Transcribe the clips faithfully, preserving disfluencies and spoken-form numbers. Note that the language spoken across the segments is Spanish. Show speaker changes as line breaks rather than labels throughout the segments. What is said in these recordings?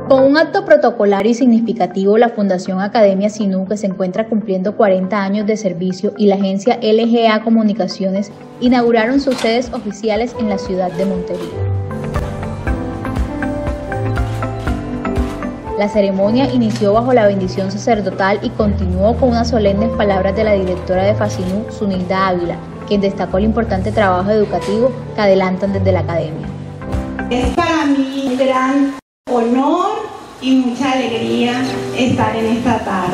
Con un acto protocolar y significativo, la Fundación Academia Sinú, que se encuentra cumpliendo cuarenta años de servicio, y la agencia L G A Comunicaciones inauguraron sus sedes oficiales en la ciudad de Montería. La ceremonia inició bajo la bendición sacerdotal y continuó con unas solemnes palabras de la directora de FASINU, Zunilda Ávila, quien destacó el importante trabajo educativo que adelantan desde la academia.
Es para mí un gran honor y mucha alegría estar en esta tarde.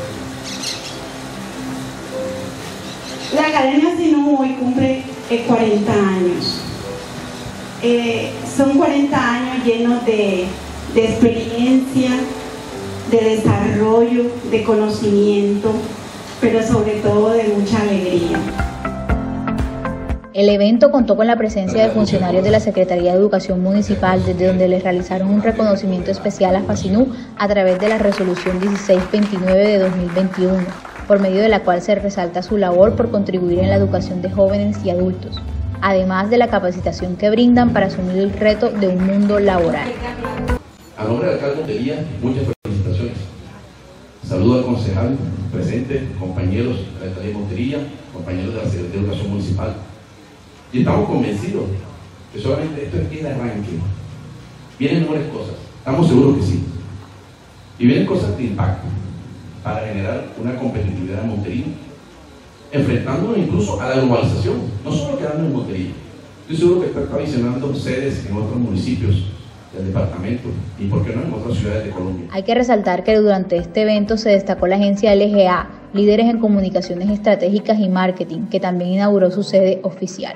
La Academia Sinú hoy cumple eh, cuarenta años. Eh, son cuarenta años llenos de, de experiencia, de desarrollo, de conocimiento, pero sobre todo de mucha alegría.
El evento contó con la presencia de funcionarios de la Secretaría de Educación Municipal, desde donde les realizaron un reconocimiento especial a FASINU a través de la Resolución dieciséis veintinueve de dos mil veintiuno, por medio de la cual se resalta su labor por contribuir en la educación de jóvenes y adultos, además de la capacitación que brindan para asumir el reto de un mundo laboral.
A nombre del alcalde Montería, muchas felicitaciones. Saludo al concejal presente, compañeros de la Alcaldía de Montería, compañeros de la Secretaría de Educación Municipal. Y estamos convencidos que solamente esto es el arranque. Vienen mejores cosas, estamos seguros que sí. Y vienen cosas de impacto para generar una competitividad en Montería, enfrentándonos incluso a la globalización, no solo quedando en Montería. Estoy seguro que está visionando sedes en otros municipios del departamento y, por qué no, en otras ciudades de Colombia.
Hay que resaltar que durante este evento se destacó la agencia L G A, líderes en comunicaciones estratégicas y marketing, que también inauguró su sede oficial.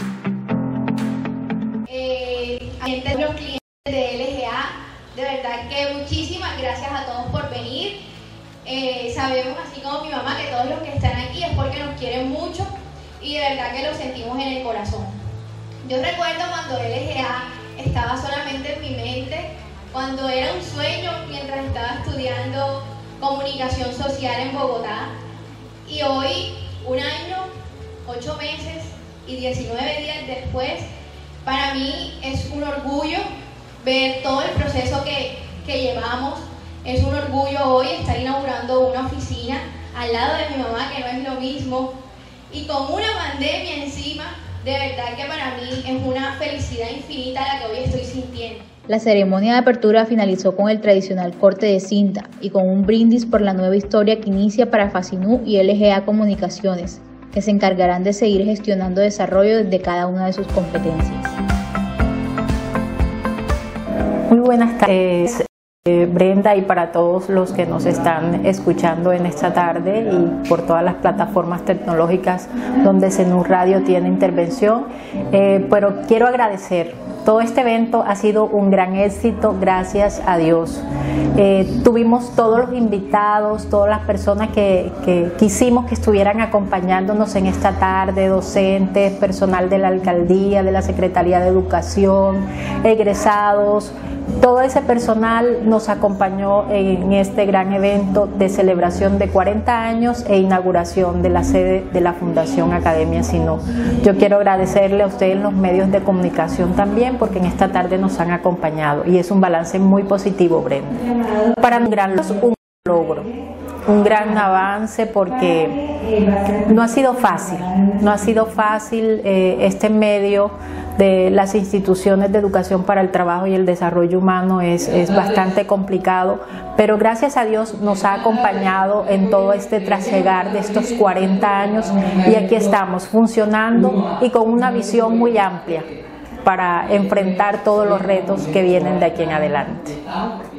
De los clientes de L G A, de verdad que muchísimas gracias a todos por venir. Eh, sabemos, así como mi mamá, que todos los que están aquí es porque nos quieren mucho y de verdad que lo sentimos en el corazón. Yo recuerdo cuando L G A estaba solamente en mi mente, cuando era un sueño mientras estaba estudiando comunicación social en Bogotá, y hoy, un año, ocho meses y diecinueve días después, para mí es un orgullo ver todo el proceso que, que llevamos. Es un orgullo hoy estar inaugurando una oficina al lado de mi mamá, que no es lo mismo, y con una pandemia encima. De verdad que para mí es una felicidad infinita la que hoy estoy sintiendo.
La ceremonia de apertura finalizó con el tradicional corte de cinta y con un brindis por la nueva historia que inicia para FASINU y L G A Comunicaciones, que se encargarán de seguir gestionando desarrollo desde cada una de sus competencias.
Muy buenas tardes, eh, Brenda, y para todos los que nos están escuchando en esta tarde y por todas las plataformas tecnológicas donde Sinú Radio tiene intervención. Eh, pero quiero agradecer. Todo este evento ha sido un gran éxito, gracias a Dios. Eh, tuvimos todos los invitados, todas las personas que, que quisimos que estuvieran acompañándonos en esta tarde, docentes, personal de la alcaldía, de la Secretaría de Educación, egresados. Todo ese personal nos acompañó en este gran evento de celebración de cuarenta años e inauguración de la sede de la Fundación Academia Sinú. Yo quiero agradecerle a ustedes, los medios de comunicación también, porque en esta tarde nos han acompañado y es un balance muy positivo, Brenda. Para un gran un logro, un gran avance, porque no ha sido fácil, no ha sido fácil eh, este medio de las instituciones de educación para el trabajo y el desarrollo humano es, es bastante complicado, pero gracias a Dios nos ha acompañado en todo este trasegar de estos cuarenta años y aquí estamos funcionando y con una visión muy amplia para enfrentar todos los retos que vienen de aquí en adelante.